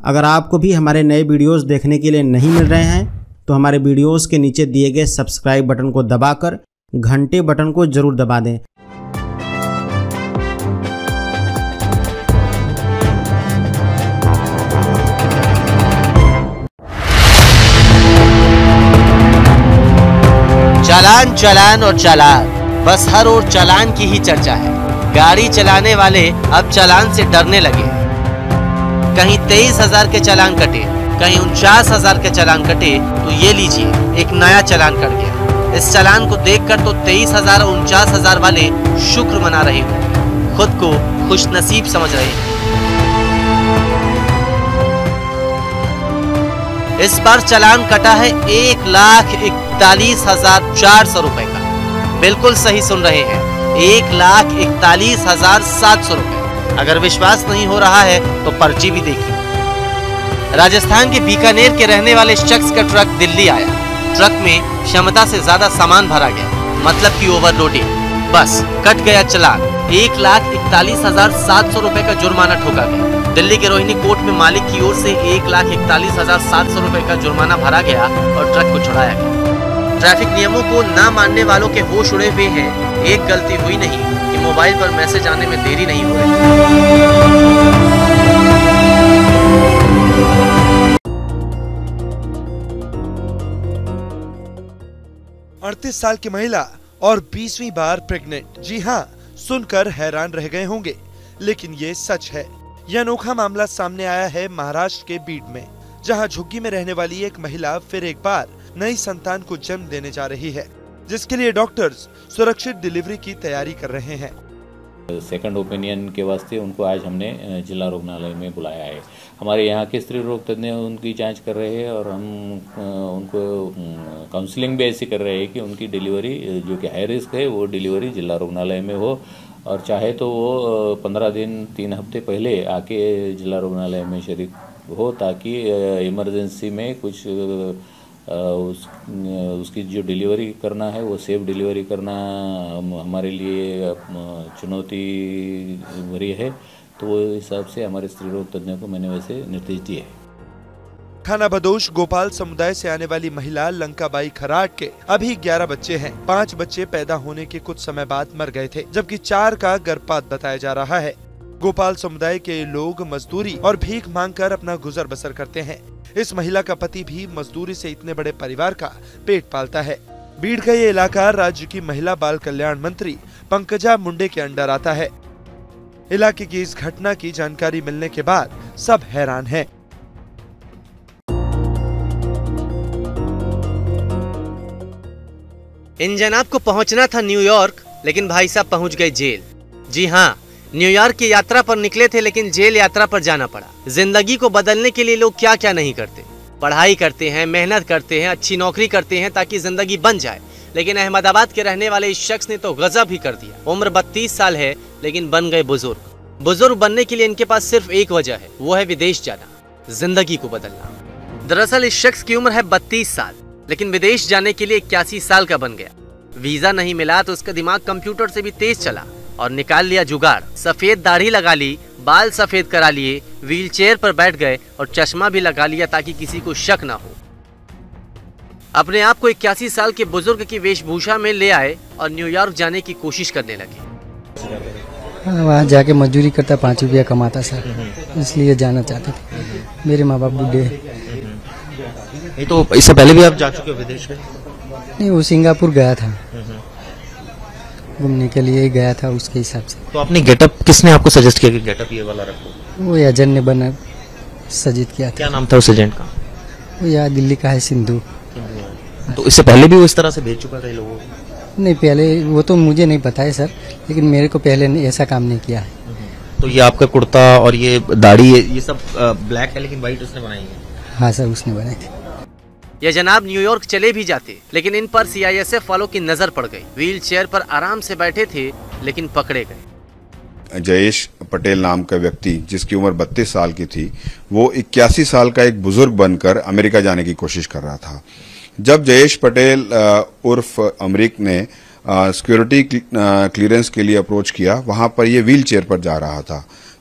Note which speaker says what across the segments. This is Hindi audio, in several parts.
Speaker 1: अगर आपको भी हमारे नए वीडियोस देखने के लिए नहीं मिल रहे हैं तो हमारे वीडियोस के नीचे दिए गए सब्सक्राइब बटन को दबाकर घंटे बटन को जरूर दबा दें।
Speaker 2: चालान चालान और चालान, बस हर ओर चालान की ही चर्चा है। गाड़ी चलाने वाले अब चालान से डरने लगे। कहीं 23,000 के चालान कटे, कहीं 49,000 के चालान कटे, तो ये लीजिए एक नया चालान कट गया। इस चालान को देखकर तो 23,000 और 49,000 वाले शुक्र मना रहे होंगे, खुद को खुशनसीब समझ रहे हैं। इस बार चालान कटा है 1,41,400 रुपए का। बिल्कुल सही सुन रहे हैं, 1,41,700 रुपए। अगर विश्वास नहीं हो रहा है तो पर्ची भी देखिए। राजस्थान के बीकानेर के रहने वाले शख्स का ट्रक दिल्ली आया। ट्रक में क्षमता से ज्यादा सामान भरा गया, मतलब कि ओवरलोडिंग। बस कट गया चालान, 1,41,700 रुपए का जुर्माना ठोका गया। दिल्ली के रोहिणी कोर्ट में मालिक की ओर से 1,41,700 रुपए का जुर्माना भरा गया और ट्रक को छुड़ाया गया। ट्रैफिक नियमों को न मानने वालों के होश उड़े हुए हैं। एक गलती हुई नहीं कि मोबाइल पर मैसेज आने में देरी नहीं हो रही।
Speaker 3: 38 साल की महिला और 20वीं बार प्रेग्नेंट। जी हाँ, सुनकर हैरान रह गए होंगे, लेकिन ये सच है। यह अनोखा मामला सामने आया है महाराष्ट्र के बीड में, जहां झुग्गी में रहने वाली एक महिला फिर एक बार नई संतान को जन्म देने जा रही है, जिसके लिए डॉक्टर्स सुरक्षित डिलीवरी की तैयारी कर रहे हैं।
Speaker 4: सेकंड ओपिनियन के वास्ते उनको आज हमने जिला रुग्णालय में बुलाया है। हमारे यहाँ के स्त्री रोग तज्ञ उनकी जांच कर रहे हैं और हम उनको काउंसलिंग भी ऐसी कर रहे हैं कि उनकी डिलीवरी जो कि हाई रिस्क है वो डिलीवरी जिला रुग्णालय में हो, और चाहे तो वो 15 दिन 3 हफ्ते पहले आके जिला रुग्णालय में शरीक हो, ताकि इमरजेंसी में कुछ उसकी जो डिलीवरी करना है वो सेफ डिलीवरी करना हमारे लिए चुनौती भरी है। तो वो हिसाब से हमारे स्त्री रोग तज्ञों को मैंने वैसे निर्देश दिए हैं।
Speaker 3: खाना बदोश गोपाल समुदाय से आने वाली महिला लंकाबाई खराट के अभी 11 बच्चे हैं। 5 बच्चे पैदा होने के कुछ समय बाद मर गए थे, जबकि 4 का गर्भपात बताया जा रहा है। गोपाल समुदाय के लोग मजदूरी और भीख मांगकर अपना गुजर बसर करते हैं। इस महिला का पति भी मजदूरी से इतने बड़े परिवार का पेट पालता है। बीड़ का ये इलाका राज्य की महिला बाल कल्याण मंत्री पंकजा मुंडे के अंडर आता है। इलाके की इस घटना की जानकारी मिलने के बाद सब हैरान हैं।
Speaker 2: इन जनाब को पहुंचना था न्यूयॉर्क, लेकिन भाई साहब पहुंच गए जेल। जी हाँ, न्यूयॉर्क की यात्रा पर निकले थे, लेकिन जेल यात्रा पर जाना पड़ा। जिंदगी को बदलने के लिए लोग क्या क्या नहीं करते। पढ़ाई करते हैं, मेहनत करते हैं, अच्छी नौकरी करते हैं ताकि जिंदगी बन जाए। लेकिन अहमदाबाद के रहने वाले इस शख्स ने तो गजब ही कर दिया। उम्र 32 साल है, लेकिन बन गए बुजुर्ग। बुजुर्ग बनने के लिए इनके पास सिर्फ एक वजह है, वो है विदेश जाना, जिंदगी को बदलना। दरअसल इस शख्स की उम्र है 32 साल, लेकिन विदेश जाने के लिए 81 साल का बन गया। वीजा नहीं मिला तो उसका दिमाग कंप्यूटर से भी तेज चला और निकाल लिया जुगाड़। सफेद दाढ़ी लगा ली, बाल सफेद करा लिए, व्हील चेयर पर बैठ गए और चश्मा भी लगा लिया ताकि किसी को शक ना हो। अपने आप को 81 साल के बुजुर्ग की वेशभूषा में ले आए और न्यूयॉर्क जाने की कोशिश करने लगे।
Speaker 5: वहाँ जाके मजदूरी करता, 5 रुपया कमाता सर, इसलिए जाना चाहते थे। मेरे माँ बाप बूढ़े।
Speaker 6: तो इससे पहले भी आप जा चुके विदेश में?
Speaker 5: नहीं, वो सिंगापुर गया था, घूमने के लिए गया था, उसके हिसाब से।
Speaker 6: तो अपनी गेटअप किसने आपको सजेस्ट किया कि गेटअप ये वाला रखो?
Speaker 5: वो एजेंट ने बना सजेस्ट किया था।
Speaker 6: क्या नाम था उस एजेंट का?
Speaker 5: वो यहाँ दिल्ली का है, सिंधु।
Speaker 6: तो इससे पहले भी वो इस तरह से भेज चुका था लोगों को?
Speaker 5: नहीं, पहले वो तो मुझे नहीं पता है सर, लेकिन मेरे को पहले ऐसा काम नहीं किया है।
Speaker 6: तो ये आपका कुर्ता और ये दाढ़ी ये सब ब्लैक है, लेकिन व्हाइट उसने बनाई है?
Speaker 5: हाँ सर, उसने बनाई थी।
Speaker 2: ये जनाब न्यूयॉर्क चले भी जाते, लेकिन इन पर CISF वालों की नजर पड़ गई। व्हील चेयर पर आराम से बैठे थे, लेकिन पकड़े गए।
Speaker 7: जयेश पटेल नाम का व्यक्ति, जिसकी उम्र 32 साल की थी, वो 81 साल का एक बुजुर्ग बनकर अमेरिका जाने की कोशिश कर रहा था। जब जयेश पटेल उर्फ अमरीक ने सिक्योरिटी क्लियरेंस के लिए अप्रोच किया, वहां पर ये व्हील चेयर पर जा रहा था।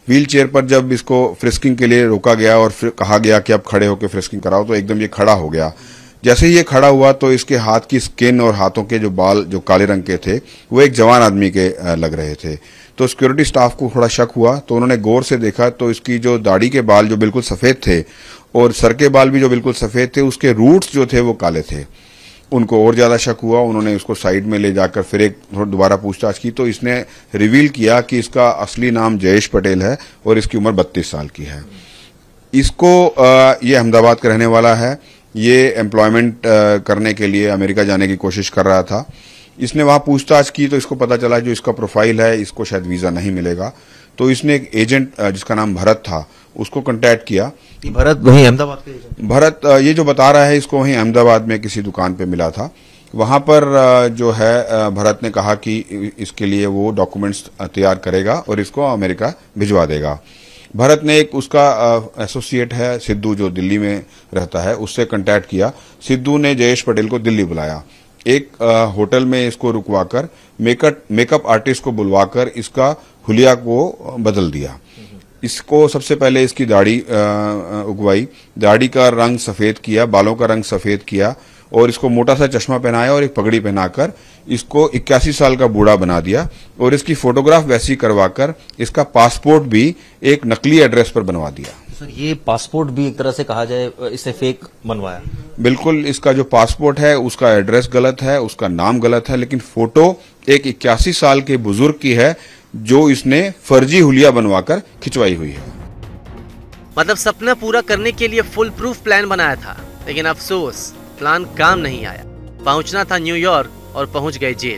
Speaker 7: व्हील चेयर पर जब इसको फ्रिस्किंग के लिए रोका गया और फिर कहा गया कि आप खड़े होकर फ्रिस्किंग कराओ, तो एकदम ये खड़ा हो गया। जैसे ही ये खड़ा हुआ तो इसके हाथ की स्किन और हाथों के जो बाल जो काले रंग के थे वो एक जवान आदमी के लग रहे थे। तो सिक्योरिटी स्टाफ को थोड़ा शक हुआ, तो उन्होंने गौर से देखा तो इसकी जो दाढ़ी के बाल जो बिल्कुल सफ़ेद थे और सर के बाल भी जो बिल्कुल सफ़ेद थे, उसके रूट्स जो थे वो काले थे। उनको और ज़्यादा शक हुआ, उन्होंने उसको साइड में ले जाकर फिर एक दोबारा पूछताछ की, तो इसने रिवील किया कि इसका असली नाम जयेश पटेल है और इसकी उम्र 32 साल की है। इसको ये अहमदाबाद का रहने वाला है। ये एम्प्लॉयमेंट करने के लिए अमेरिका जाने की कोशिश कर रहा था। इसने वहां पूछताछ की तो इसको पता चला जो इसका प्रोफाइल है इसको शायद वीज़ा नहीं मिलेगा। तो इसने एक एजेंट जिसका नाम भरत था उसको कांटेक्ट किया।
Speaker 6: भरत वहीं अहमदाबाद के एजेंट?
Speaker 7: भरत ये जो बता रहा है इसको वहीं अहमदाबाद में किसी दुकान पे मिला था। वहां पर जो है भरत ने कहा कि इसके लिए वो डॉक्यूमेंट्स तैयार करेगा और इसको अमेरिका भिजवा देगा। भरत ने एक उसका एसोसिएट है सिद्धू जो दिल्ली में रहता है, उससे कांटेक्ट किया। सिद्धू ने जयेश पटेल को दिल्ली बुलाया, एक होटल में इसको रुकवाकर मेकअप आर्टिस्ट को बुलवाकर इसका हुलिया को बदल दिया। इसको सबसे पहले इसकी दाढ़ी उगवाई, दाढ़ी का रंग सफेद किया, बालों का रंग सफेद किया और इसको मोटा सा चश्मा पहनाया और एक पगड़ी पहनाकर इसको 81 साल का बूढ़ा बना दिया और इसकी फोटोग्राफ वैसी करवाकर इसका पासपोर्ट भी एक नकली एड्रेस पर बनवा दिया।
Speaker 6: सर ये पासपोर्ट भी एक तरह से कहा जाए इसे फेक बनवाया?
Speaker 7: बिल्कुल, इसका जो पासपोर्ट है उसका एड्रेस गलत है, उसका नाम गलत है, लेकिन फोटो एक 81 साल के बुजुर्ग की है जो इसने फर्जी हुलिया बनवाकर खिंचवाई हुई है।
Speaker 2: मतलब सपना पूरा करने के लिए फुल प्रूफ प्लान बनाया था, लेकिन अफसोस प्लान काम नहीं आया। पहुंचना था न्यूयॉर्क और पहुंच गए जेल।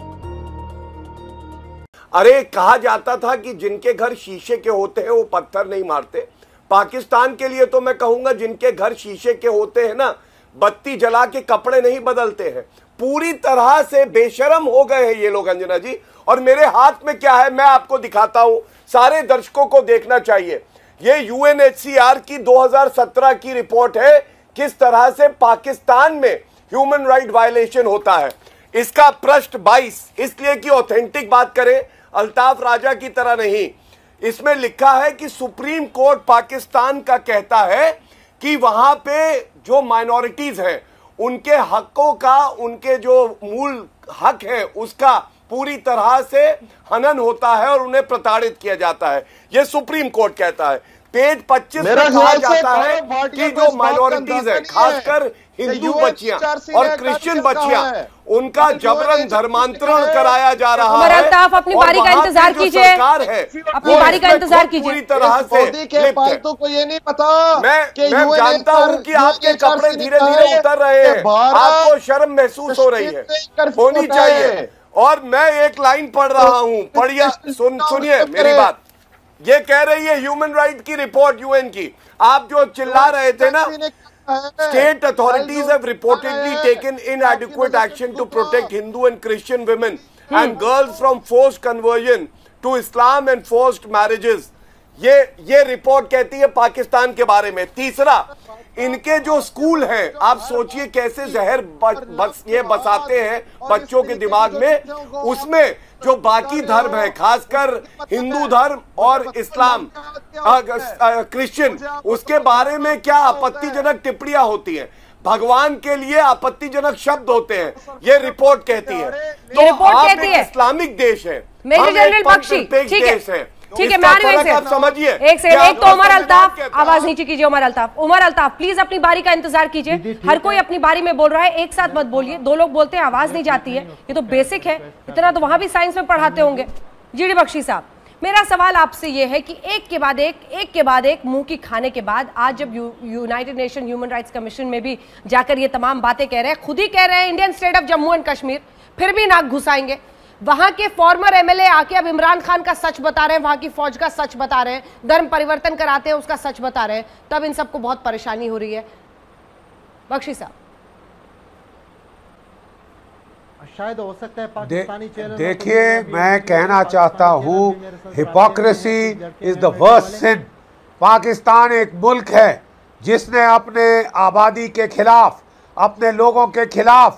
Speaker 8: अरे कहा जाता था कि जिनके घर शीशे के होते हैं वो पत्थर नहीं मारते। पाकिस्तान के लिए तो मैं कहूंगा जिनके घर शीशे के होते हैं ना, बत्ती जला के कपड़े नहीं बदलते हैं। पूरी तरह से बेशरम हो गए हैं ये लोग अंजना जी। और मेरे हाथ में क्या है मैं आपको दिखाता हूं, सारे दर्शकों को देखना चाहिए। ये यूएनएचसीआर की 2017 की रिपोर्ट है, किस तरह से पाकिस्तान में ह्यूमन राइट वायलेशन होता है। इसका पृष्ठ 22, इसलिए कि ऑथेंटिक बात करें, अल्ताफ राजा की तरह नहीं। इसमें लिखा है कि सुप्रीम कोर्ट पाकिस्तान का कहता है कि वहां पे जो माइनॉरिटीज हैं उनके हकों का, उनके जो मूल हक है उसका पूरी तरह से हनन होता है और उन्हें प्रताड़ित किया जाता है। यह सुप्रीम कोर्ट कहता है। पेज 25 में कहा जाता है कि जो माइनॉरिटीज है, खासकर हिंदू बच्चियां और क्रिश्चियन बच्चियां, उनका जबरन धर्मांतरण कराया जा रहा है।
Speaker 9: अल्ताफ अपनी बारी का इंतजार कीजिए, अपनी बारी का इंतजार कीजिए।
Speaker 8: पूरी तरह से
Speaker 10: फालतू को ये नहीं पता।
Speaker 8: मैं जानता हूं कि आपके कपड़े धीरे धीरे उतर रहे हैं, आपको शर्म महसूस हो रही है, होनी चाहिए। और मैं एक लाइन पढ़ रहा हूं, पढ़िए, सुनिए मेरी बात। ये कह रही है ह्यूमन राइट की रिपोर्ट यूएन की। आप जो चिल्ला रहे थे ना, state authorities have reportedly taken inadequate action to protect Hindu and Christian women and girls from forced conversion to Islam and forced marriages. ये रिपोर्ट कहती है पाकिस्तान के बारे में। तीसरा, इनके जो स्कूल हैं, आप सोचिए कैसे जहर ये बसाते हैं बच्चों के दिमाग में। उसमें जो बाकी धर्म है, खासकर हिंदू धर्म और इस्लाम, क्रिश्चियन, उसके बारे में क्या आपत्तिजनक टिप्पणियां होती हैं, भगवान के लिए आपत्तिजनक शब्द होते हैं, ये रिपोर्ट कहती है। तो आप एक इस्लामिक देश है, हम एक देश है।
Speaker 9: ठीक है, मैं आ रही हूं।
Speaker 8: आप समझिए,
Speaker 9: एक सेकंड, एक तो उमर अल्ताफ, आवाज नीचे कीजिए। उमर अल्ताफ प्लीज अपनी बारी का इंतजार कीजिए। हर कोई अपनी बारी में बोल रहा है, एक साथ मत बोलिए। दो लोग बोलते हैं आवाज नहीं जाती है, ये तो बेसिक है, इतना तो वहां भी साइंस में पढ़ाते होंगे। जीडी बख्शी साहब, मेरा सवाल आपसे ये है कि एक के बाद एक मुंह की खाने के बाद आज जब United Nation human rights commission में भी जाकर ये तमाम बातें कह रहे हैं, खुद ही कह रहे हैं Indian state of Jammu and Kashmir, फिर भी नाक घुसाएंगे। वहां के फॉर्मर एमएलए आके अब इमरान खान का सच बता रहे हैं, वहां की फौज का सच बता रहे हैं, धर्म परिवर्तन कराते हैं उसका सच बता रहे हैं, तब इन सबको बहुत परेशानी हो रही है। बख्शी साहब,
Speaker 11: शायद हो सकता है पाकिस्तानी चैनल। देखिए, मैं कहना चाहता हूं, hypocrisy is the worst sin. Pakistan एक मुल्क है जिसने अपने आबादी के खिलाफ, अपने लोगों के खिलाफ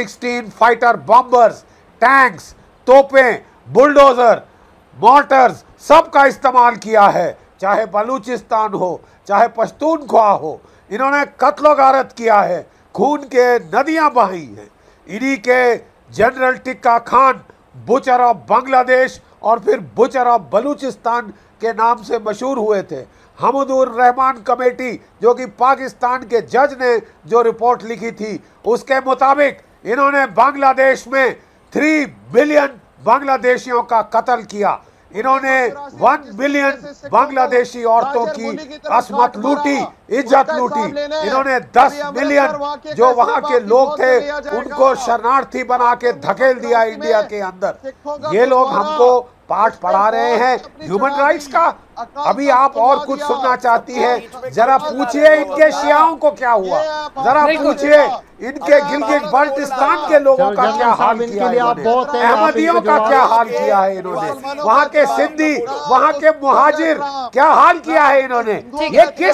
Speaker 11: F-16 फाइटर बॉम्बर्स, टैंक्स, तोपें, बुलडोजर, मोर्टर्स सबका इस्तेमाल किया है, चाहे बलूचिस्तान हो, चाहे पश्तूनख्वा हो। इन्होंने कत्लो गारत किया है, खून के नदियां बही हैं। इन्हीं के general Tikka Khan butcher of Bangladesh और फिर बुचर ऑफ बलूचिस्तान के नाम से मशहूर हुए थे। हमदुर रहमान कमेटी, जो कि पाकिस्तान के जज ने जो रिपोर्ट लिखी थी, उसके मुताबिक इन्होंने बांग्लादेश में 3 बिलियन बांग्लादेशियों का कत्ल किया। इन्होंने 1 बिलियन बांग्लादेशी औरतों की असमत लूटी, इज्जत लूटी। इन्होंने 10 मिलियन जो वहां के लोग थे उनको शरणार्थी बना के धकेल दिया इंडिया के अंदर। ये लोग हमको पाठ पढ़ा रहे हैं ह्यूमन राइट्स का। अभी आप और कुछ सुनना चाहती है? जरा पूछिए इनके शियाओं को क्या हुआ, जरा पूछिए इनके गिलगित बाल्टिस्तान के लोगों का क्या हाल किया इन्होंने, अहमदियों का क्या हाल किया है इन्होंने, वहाँ के सिंधी, वहाँ के मुहाजिर क्या हाल किया है इन्होंने। ये किस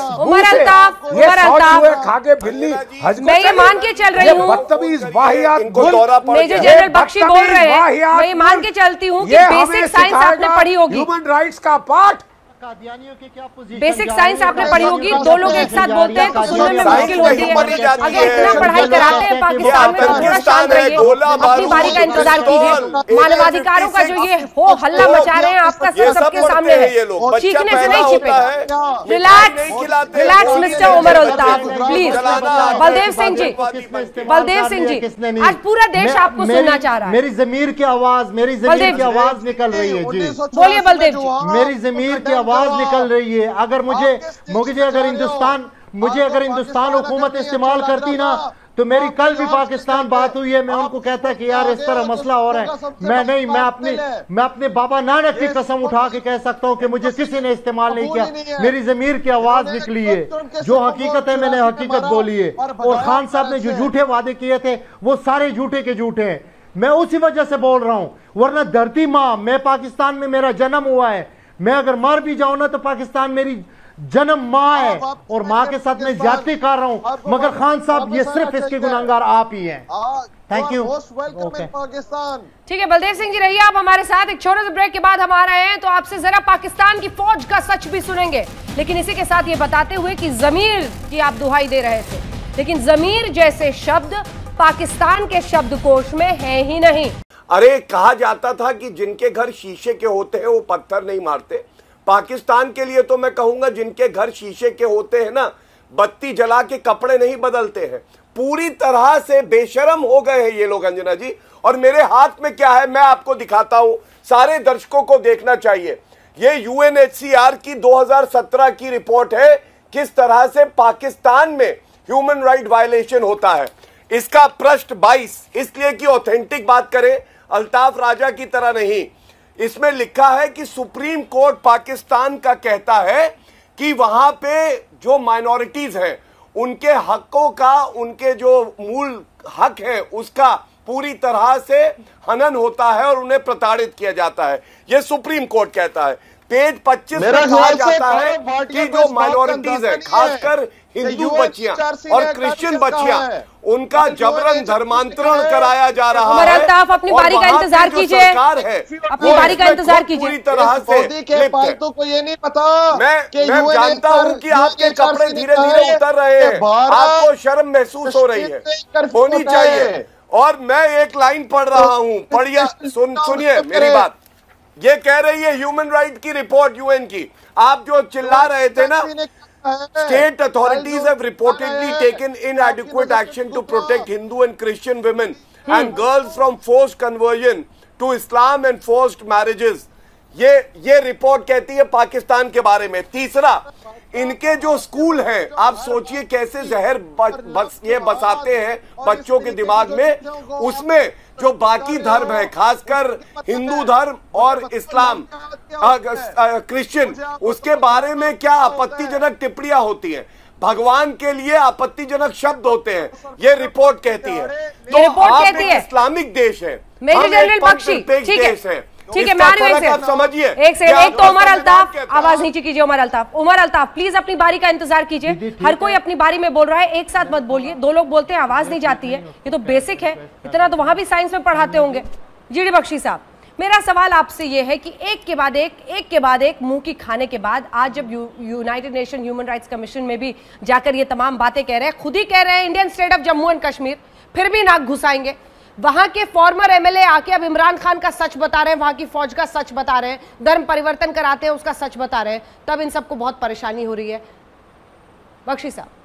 Speaker 11: खा के बिल्ली
Speaker 9: मैं ये मान के चल रही हूँ,
Speaker 11: बदतमीज वाहियात
Speaker 9: मेजर जनरल बख्शी बोल रहे हैं, मैं ये मान के चलती हूँ कि बेसिक साइंस आपने पढ़ी होगी,
Speaker 11: ह्यूमन राइट्स का पाठ,
Speaker 9: बेसिक साइंस आपने पढ़ी होगी। दो लोग एक साथ बोलते हैं तो सुनने में मुश्किल होती है। अगर इतना पढ़ाई कराते हैं पाकिस्तान में तो थोड़ा शांत रहिए, अपनी बारी का इंतजार कीजिए। मानवाधिकारों का जो ये हो हल्ला मचा रहे हैं, आपका सबके सामने है, चीखने से नहीं छिपेगा। Relax relax mister Omar Altaf, please. Baldev Singh ji, Baldev Singh ji, आज पूरा देश आपको सुनना चाह रहा है।
Speaker 10: मेरी जमीर की आवाज, मेरी जमीर की आवाज निकल रही है जी।
Speaker 9: बोलिए बलदेव जी।
Speaker 10: मेरी जमीर की आवाज निकल रही है। अगर मुझे अगर हिंदुस्तान हुकूमत इस्तेमाल करती ना, तो मेरी कल भी पाकिस्तान बात हुई है, मैं उनको कहता कि यार इस तरह मसला हो रहा है। मैं अपने बाबा नानक की कसम उठा के कह सकता हूं कि मुझे किसी ने इस्तेमाल नहीं किया। मेरी जमीर की आवाज निकली है, जो हकीकत है मैंने हकीकत बोली है। और खान साहब ने जो झूठे वादे किए थे वो सारे झूठे के झूठे हैं। मैं उसी वजह से बोल रहा हूं, वरना धरती माँ, मैं पाकिस्तान में मेरा जन्म हुआ है, मैं अगर मर भी जाऊं ना तो पाकिस्तान मेरी जन्म माँ है और माँ के साथ मैं ज्यादती कर रहा हूं। मगर खान साहब ये सिर्फ इसके गुनहगार आप ही हैं। Thank you.
Speaker 9: ठीक है बलदेव सिंह जी, रहिए आप हमारे साथ। एक छोटे से ब्रेक के बाद हम आ रहे हैं तो आपसे जरा पाकिस्तान की फौज का सच भी सुनेंगे, लेकिन इसी के साथ ये बताते हुए कि जमीर की आप दुहाई दे रहे थे, लेकिन जमीर जैसे शब्द पाकिस्तान के शब्दकोश में है ही नहीं।
Speaker 8: अरे कहा जाता था कि जिनके घर शीशे के होते हैं वो पत्थर नहीं मारते। पाकिस्तान के लिए तो मैं कहूंगा जिनके घर शीशे के होते हैं ना, बत्ती जला के कपड़े नहीं बदलते हैं। पूरी तरह से बेशरम हो गए हैं ये लोग अंजना जी। और मेरे हाथ में क्या है मैं आपको दिखाता हूं, सारे दर्शकों को देखना चाहिए। ये यूएनएचसीआर की 2017 की रिपोर्ट है, किस तरह से पाकिस्तान में ह्यूमन राइट वायलेशन होता है। इसका पृष्ठ 22, इसलिए कि ऑथेंटिक बात करें, अल्ताफ राजा की तरह नहीं। इसमें लिखा है कि सुप्रीम कोर्ट पाकिस्तान का कहता है कि वहां पे जो माइनॉरिटीज हैं उनके हकों का, उनके जो मूल हक है उसका पूरी तरह से हनन होता है और उन्हें प्रताड़ित किया जाता है। यह सुप्रीम कोर्ट कहता है। पेज 25 में कहा जाता है कि जो माइनॉरिटीज है, खासकर हिंदू बच्चियां और क्रिश्चियन बच्चियां, उनका जबरन धर्मांतरण कराया जा रहा है।
Speaker 9: आप अपनी बारी का इंतजार कीजिए, अपनी बारी का इंतजार कीजिए।
Speaker 8: पूरी तरह से
Speaker 12: फालतू को ये नहीं पता।
Speaker 8: मैं जानता हूं कि आपके कपड़े धीरे धीरे उतर रहे हैं, आपको शर्म महसूस हो रही है, होनी चाहिए। और मैं एक लाइन पढ़ रहा हूं, पढ़िए, सुनिए मेरी बात। ये कह रही है ह्यूमन राइट की रिपोर्ट यूएन की। आप जो चिल्ला रहे थे ना, state authorities have reportedly taken inadequate action to protect Hindu and Christian women and girls from forced conversion to Islam and forced marriages. ये रिपोर्ट कहती है पाकिस्तान के बारे में। तीसरा, इनके जो स्कूल हैं, आप सोचिए कैसे जहर ये बसाते हैं बच्चों के दिमाग में। उसमें जो बाकी धर्म है, खासकर हिंदू धर्म और इस्लाम, क्रिश्चियन, उसके बारे में क्या आपत्तिजनक टिप्पणियां होती हैं, भगवान के लिए आपत्तिजनक शब्द होते हैं, ये रिपोर्ट कहती है। तो आप एक इस्लामिक देश है, हम एक धर्मनिरपेक्ष देश है।
Speaker 9: ठीक है, मैं
Speaker 8: समझिए।
Speaker 9: एक सेकंड, एक तो उमर अल्ताफ, आवाज नीचे कीजिए। उमर अल्ताफ प्लीज अपनी बारी का इंतजार कीजिए। हर कोई अपनी बारी में बोल रहा है, एक साथ मत बोलिए। दो लोग बोलते हैं आवाज नहीं जाती है, ये तो बेसिक है, इतना तो वहां भी साइंस में पढ़ाते होंगे। जीडी बख्शी साहब, मेरा सवाल आपसे यह है कि एक के बाद एक मुंह की खाने के बाद आज जब United Nation human rights commission में भी जाकर ये तमाम बातें कह रहे हैं, खुद ही कह रहे हैं Indian state of Jammu and Kashmir, फिर भी नाक घुसाएंगे। वहां के फॉर्मर एमएलए आके अब इमरान खान का सच बता रहे हैं, वहां की फौज का सच बता रहे हैं, धर्म परिवर्तन कराते हैं उसका सच बता रहे हैं, तब इन सबको बहुत परेशानी हो रही है। बख्शी साहब।